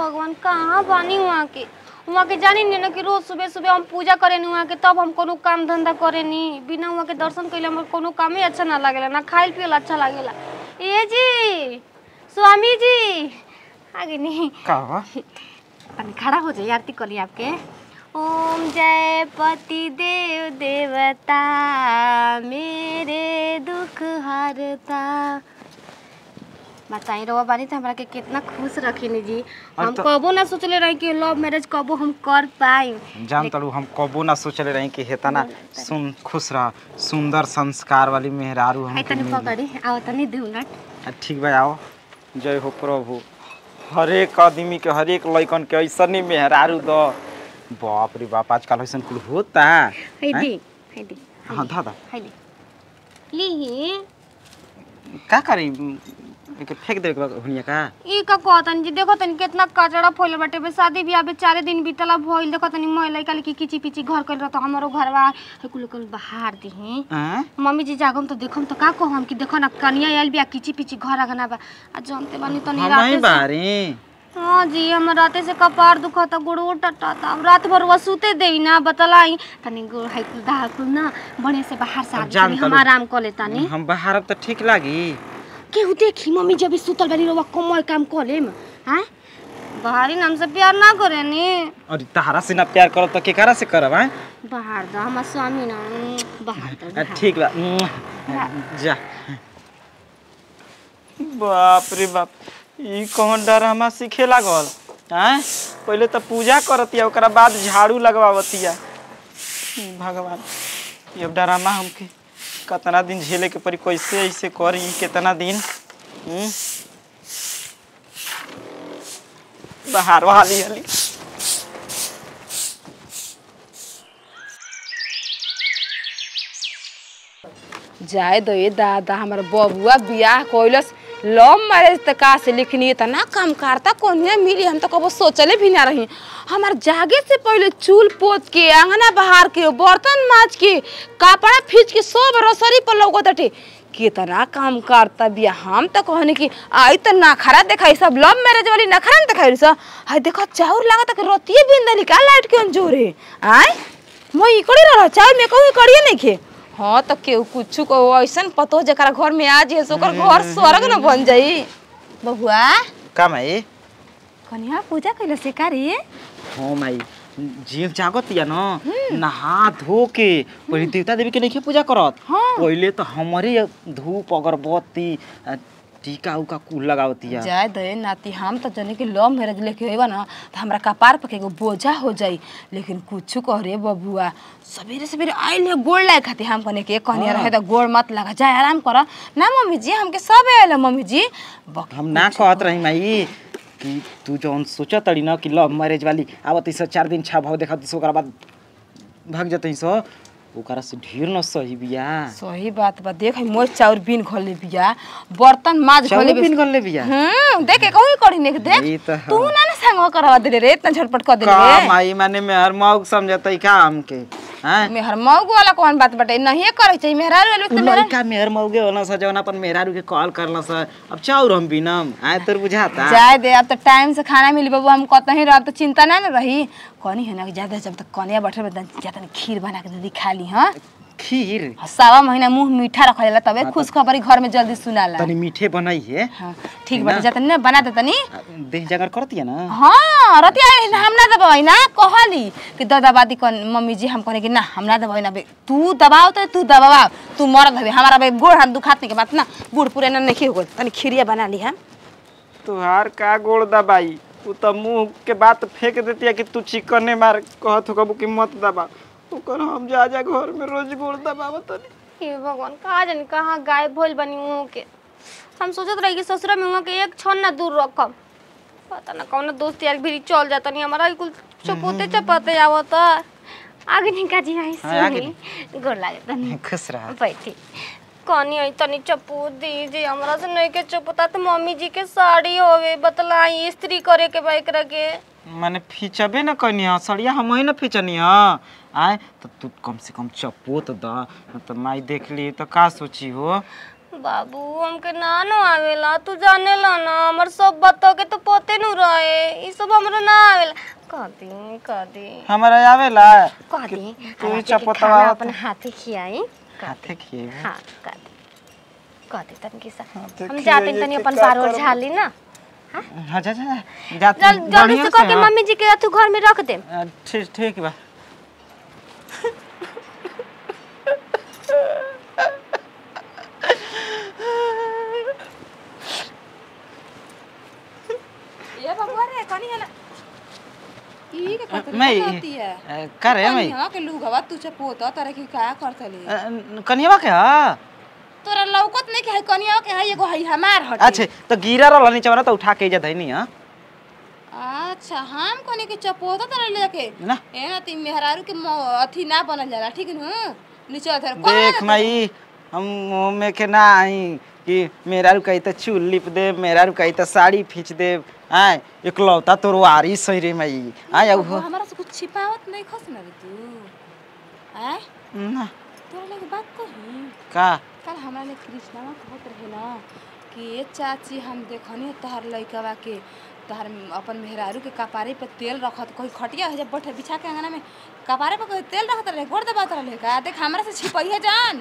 भगवान कहाँ बानी वहाँ के जानी नहीं ना कि रोज सुबह सुबह हम पूजा करे नहीं वहाँ के, तब हम कोनो काम धंधा करे नहीं। बिना वहाँ के दर्शन कैले हमारे कोनो काम ही अच्छा ना लगेला, ना खाइल पियल अच्छा लगेला। ये जी स्वामी जी आगे नहीं का खड़ा हो जाइए, आरती करिए आपके। ओम जय पति देव देवता मेरे दुख हरता। बताई रवा बानी तो हमरा के कितना खुश रखी जी। हम कबो ना सोचले रही कि लव मैरिज कबो हम कर पाई। जान तड़ू हम कबो ना सोचले रही कि हेतना खुश रह सुंदर संस्कार वाली मेहरारू हम तनी पकड़ी आओ तनी 2 मिनट। ठीक बा आओ। जय हो प्रभु। हर एक आदमी के हर एक लइकन के ऐसने मेहरारू दो। बाप रे बाप आजकल ऐसन कुल होता है दी हां दादा है ली का करी के फेंक दे हुनिया का ई का कहतन जी। देखो तनी कितना कचरा फैले बाटे बे। शादी बियाह बे 4 दिन बीतला भइल। देखो तनी महिला काली की किची पिची घर कर रहा। तो हमरो घरवा है कुल बाहर दी हैं। मम्मी जी जागम तो देखम तो का कहम कि देखो ना कनिया आइल बिया किची पिची घर आगना बा। आ जानते बानी तनी रात नहीं बारी। हां जी हम राते से कपार दुखता गोड़ टटता। अब रात भर वो सूते देई ना बतलाई तनी गोड़ है कुल दाह कुल ना बने से बाहर से आदमी हम आराम कर लेता नी। हम बाहर अब तो ठीक लागी केहू देखी मम्मी जब सुतल वाली रोवा कमर काम कलेम। हैं बाहरी नाम से प्यार ना करे नी। और तहारा से ना प्यार करो तो केकरा से करब हैं? बाहर दा हम स्वामी ना बाहर दा। ठीक बा जा। बाप रे बाप ई कौन ड्रामा सीखे लागल हैं? पहले तो पूजा करतिया ओकरा बाद झाड़ू लगवावतिया। भगवान ये ड्रामा हमके कितना दिन झेले के पड़ी, कैसे ऐसे करी कितना दिन। बाहर वाली हली जाए दो ये दादा हमारे बबुआ बियाह कोइलस लव मैरिज तक का से लिखनी इतना काम करता कोनिया मिली। हम तो कबो सोचले भी ना रही। हमार जागे से पहले चूल पोत के आंगना बहार के बर्तन माज के कपड़ा फींच के सब रसोई पर लगत हटे कितना काम करता बिया। हम तो कहने की आई तो नखरा देखाई सब लव मैरिज वाली नखरा न देखाई स। हाय देखो चाउर लागत के रोटिए बिंदली का लाइट के जोरे आय मैं इकड़ी रह चाउर में कहू करिए नहीं खे। हाँ तो केहू कुछ को ऐसा पतो जरा घर में आ जाए ओकर घर स्वर्ग न बन जाई। बबुआ का माई कन्या पूजा कैले से करी। हां माई जीव जागतिया न नहा धो के पहले देवता देवी के नहीं पूजा करत। पहले तो हमारे धूप अगरबत्ती टीका उका कुल लगावतिया। जाय दे नाती हम तो जने के लव मैरिज लेके होइबा ना तो हमरा कपार पर के बोझा हो जाई। लेकिन कुछ कह रे बबुआ सवेरे सवेरे आइल है गोड़ लाए खाती हम कने के कहनिया रहे तो गोड़ मत लगा जाए आराम कर ना मम्मी जी। हमके सब आइल मम्मी जी हम ना कहत रही माई कि तू जौन सोचा तड़ी ना कि लव मैरिज वाली आवत इस 4 दिन छा भाव देखत ओकरा बाद भाग जतई सो ओकरा से ढेर न सही बिया। सही बात बा। देख मोर चाउर बीन खोले बिया बर्तन माज खोले बीन खोले बिया। देख कहू करी ने देख तू ना ना संग करवा दे रे इतना झटपट कर दे रे। का माई माने में हर मौक समझतई का हमके हैं? मेहर मौग वाला कौन बात बटे नहीं करे चाहिए मेहरारू वाले तो मेरा का मेहर मौगे होला स जौन अपन मेहरारू के कॉल करला स। अब चाउर हम बिनम आए तोर बुझाता जाए दे। अब तो टाइम से खाना मिली बाबू हम कतही रह तो चिंता ना न रही। कनी है ना ज्यादा जब तक कनिया बैठल ज्यादा खीर बना के दे खा ली। हां खीर 7 महीना मुंह मीठा रखेला तबे खुश खबरी घर में जल्दी सुनाला। तनी मीठे बनाई है। हां ठीक बाटे जतनी ना बना दे तनी देह जगर करती है ना। हां रतिया हम ना दबाई ना कहली कि दादाबादी कन मम्मी जी हम कहने कि ना हम ना दबाई ना तू दबाओ तो तू दबावा तू मरद हवे हमारा बे गोड़ हाथ दुखाते के बात ना बूढ़ पूरे ना नहीं हो तनी खीरिया बना ली। हम तुहार का गोड़ दबाई तू तो मुंह के बात फेंक देती है कि तू चिकने मार कहत हो कि मत दबा ओकर हम जा घर में रोज गोड़ दबावत तनी। हे भगवान कहाँ जानी कहाँ गायब भइल बनी उहो के। हम सोचत रही कि ससुरा में उहो के एक क्षण ना दूर रखम। पता ना कौन दोस्त यार भी चल जाता नहीं हमारा कुल चपोते चपाते आवत आगे निका जी आई सुनी गोड़ लागे तनी खुश रह बैठी कनी आई तनी चपू दी जी हमरा से नहीं के चपता तो मम्मी जी के साड़ी होवे बतलाई इस्त्री करे के बाइक रखे माने फीचबे न कनी ह सड़िया हम ही न फीचनी ह आए तो तू कम से कम चप्पो तो द तो माई देख ली तो का सोची हो। बाबू हमके ना न आवेला, तू जाने ला ना हमर सब बतो के तो पोते नु रहे, ई सब हमरा ना आवेला। कदी हमरा आवेला कदी तू चपतवा अपन हाथे खियाई, हाथे खिए। हां कदी तन की सा हम जाते तनी अपन पारोर झाली ना। हां जा जल्दी से कह के मम्मी जी के तू घर में रख दे। ठीक बा। ये बबुआ रे कनी है ना ई के कतरी होती है करे मैं हां के लुगवा तू चपोता तारे की का करतली कनियावा के हां तोरा लौकत नहीं के है कनिया के है एगो है हमार हटे। अच्छा तो गिरा रहल नीचे वाला तो उठा के जा धइनी। हां अच्छा हम कोने के चपोता तारे लेके ना ए ना ती मेहरारू के अथी ना बनल जाला ठीक न नीचे अथर देख माई हम मुंह में के ना आई कि मेहरारू कही तो चूल लिप दे, मेहरारू कही तो साड़ी खींच दे। आय इकलौता तोर वारी सही रे माई। आय अब हमरा से कुछ छिपावत नहीं खस ना रे तू। आय ना तोरा लगे बात कही का कल हमरा ने कृष्णवा कहत रहे ना कि ए चाची हम देखनी तोहर लइकवा के तोहर अपन मेहरारू के कपारे पे तेल रखत कोई खटिया है जब बैठे बिछा के अंगना में कपारे पे कोई तेल रखत रहे गोड़ दबात रहे का देख हमरा से छिपई है जान।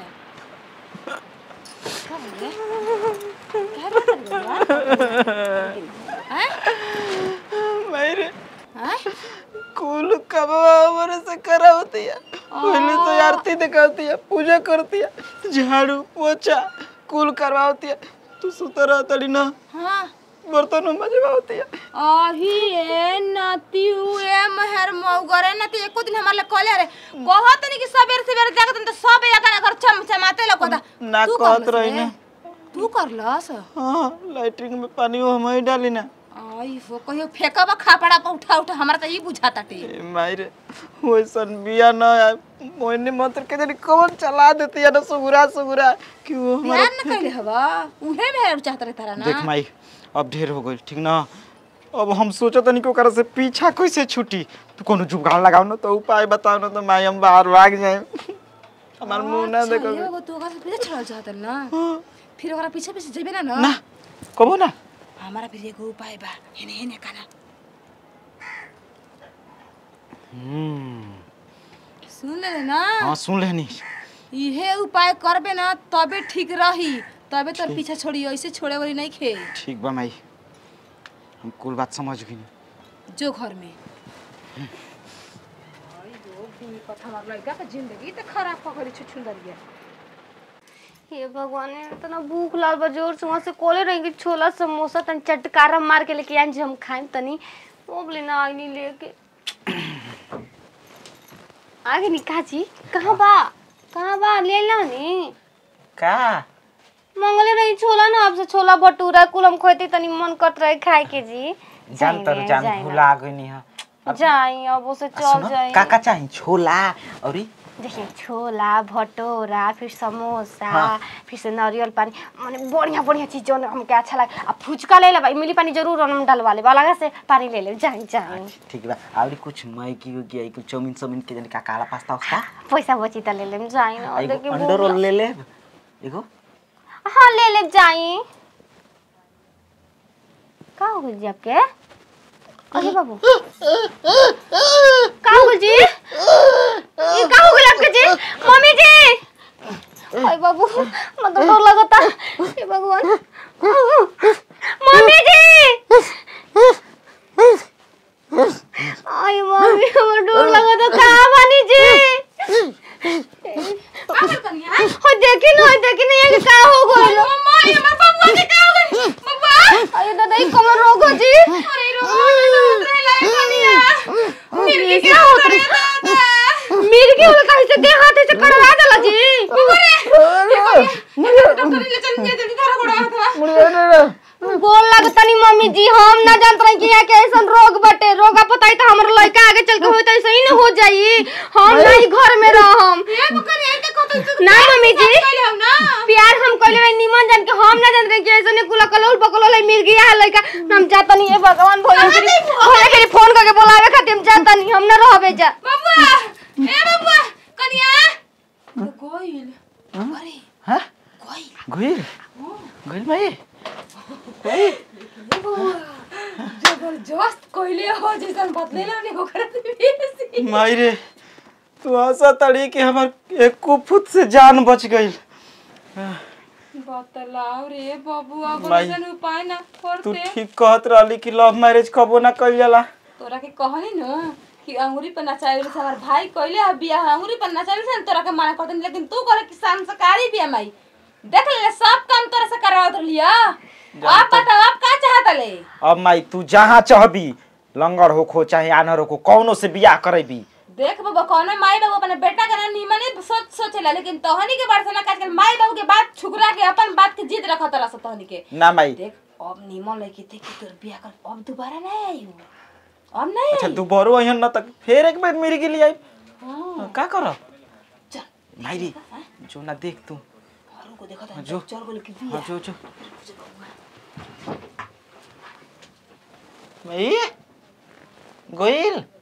मेरे कुल कबावर से करावती है, पहले तो आरती दिखाती है, पूजा करती है, झाड़ू पोछा कुल करवाती है। तू सुता रहती ना। हां बर्तन मजवाती है। अही ए नती हुए महर मौगरे नती एको दिन हमरा कहले रे कहत नहीं कि सवेरे जाके त सब एका घर चमचमाते लगोता ना कहत रही ना तू करलस। हां लैट्रिन में पानी हम ही डाली ना। आई वो कहियो फेकबा खापड़ा पर उठा हमरा त ई बुझाता टे मायरे ओइसन बिया ना मोइने मंत्र के जनी कौन चला देती है ना सुगुरा कि वो हमारा ध्यान न कइले हवा उहे में चाहत रे तारा ना। देख माई अब ढेर हो गई ठीक ना। अब हम सोचत नहीं कि ओकरा से पीछा कैसे छूटी। तू कोनो जुगाड़ लगाओ ना तो उपाय बताओ ना तो माई हम बाहर भाग जाए। हमार मुंह ना देखो एगो तू ओकरा से पीछे छड़ल चाहत ना फिर ओकरा पीछे जेबे ना ना कबो ना हमारा फिर एगो उपाय बा हेने काना सुन ले ना। हां सुन लेनी इहे उपाय करबे ना तबे ठीक रही तबे तोर पीछा छोड़ी ऐसे छोड़े वाली नहीं खे। ठीक बा माई हम कुल बात समझ गई जो घर में आई जो भी कथा मार लगा के जिंदगी त खराब पकड़ी छुछुंदरिया। हे भगवान इतना भूख लाल बा जोर से वहां से कोले रहेंगे छोला समोसा तन चटकारा मार के लेके आइन हम खाएं तनी वो बोले ना आई नहीं लेके आगे निकाजी कहां बा ले ला नी का मंगले रही छोला ना आपसे छोला भटूरा कुल हम खोते तनी मन करत रहे खाए के जी। जान भुला गई हां जाई अब उसे चल जाई का चाहिए छोला और देखिए छोला भटूरा फिर समोसा फिर से नारियल पानी माने बढ़िया चीज जो हमके अच्छा लगे। अब फुचका ले ले भाई मिली पानी जरूर हम डलवा ले वाला से पानी ले ले जाई ठीक बा। और कुछ मैगी की कुछ चाउमीन के जन का काला पास्ता उसका पैसा बची त ले ले जाई ना देखिए अंडर रोल ले ले एगो। हां ले ले जाई का हो गई आपके अरे बाबू का हो जी ये का हो गया आपके जी मम्मी जी ओए बाबू मत डर लगता हे भगवान मम्मी जी आई मम्मी हमर डर लगता कहां बानी जी पागल कन्या हो देखी ना ये का हो गइल मम्मा हमर बबुआ के का हो गइल बबुआ अरे दादा ई कमर रोग हो जी अरे रोग उतरे लाए कन्या मिर्गी क्या उतरे दादा मिर्गी वाला कहीं से देह हाथ से कड़वा देला जी अरे डॉक्टर ले चल जल्दी धरा गोड़ा हाथवा बोल लगतनी मम्मी जी हम ना जानत रही कि यहाँ के ऐसन रोग बटे रोगा पता ही तो हमर लड़का आगे चल के होई त सही न हो जाई हम नहीं घर में रहम ए बकरी ए के कहत ना मम्मी जी हम ना प्यार हम कइले रही निमन जान के हम ना जानत रही कि ऐसन कुला कलोल बकलोल मिर्गी आ लड़का हम जातनी ए भगवान भोले के फोन करके बुलावे खातिर हम जातनी हम ना रहबे जा बबुआ ए बबुआ कन्या गोइल अरे हां गोइल गोइल जबरदस्त कोइले हो जैसन बदले लो ने ओकरा माई रे तू ऐसा तड़ी कि हमार एक फुट से जान बच गई। बतलाओ रे बबुआ माई, कोई उपाय ना करते। तू ठीक कहत रहली कि लव मैरिज कबो ना कइल जाला। तोरा के कहनी न कि अंगूरी पर नचावे से हमार भाई कइले आ बियाह अंगूरी पर नचावे से तोरा के मना करते, लेकिन तू करे कि संस्कारी बिया माई देख ले सब काम तोरा से करवावत लिया। आप बताओ आप का चाहत ले? अब माई तू जहां चाहबी लंगर होखो चाहे आनर होखो कौनो से बियाह करेबी। देख बाबा कौन माई बाबू अपने बेटा के ना निमने सोचेला, लेकिन तोहनी के बात से ना आजकल माई बाबू के बात छुकरा के अपन बात के जिद रखत रहा तोहनी के ना माई। देख अब निमन लइके थे कि तोर बियाह कर अब दोबारा ना आई अब नहीं। अच्छा दोबारा अहन न तक फिर एक बार मेरी के लिए आई। हां का करब चल माई रे जो ना देख तू औरों को देखत जो चल बोल के हां बियाह जो माई गोइल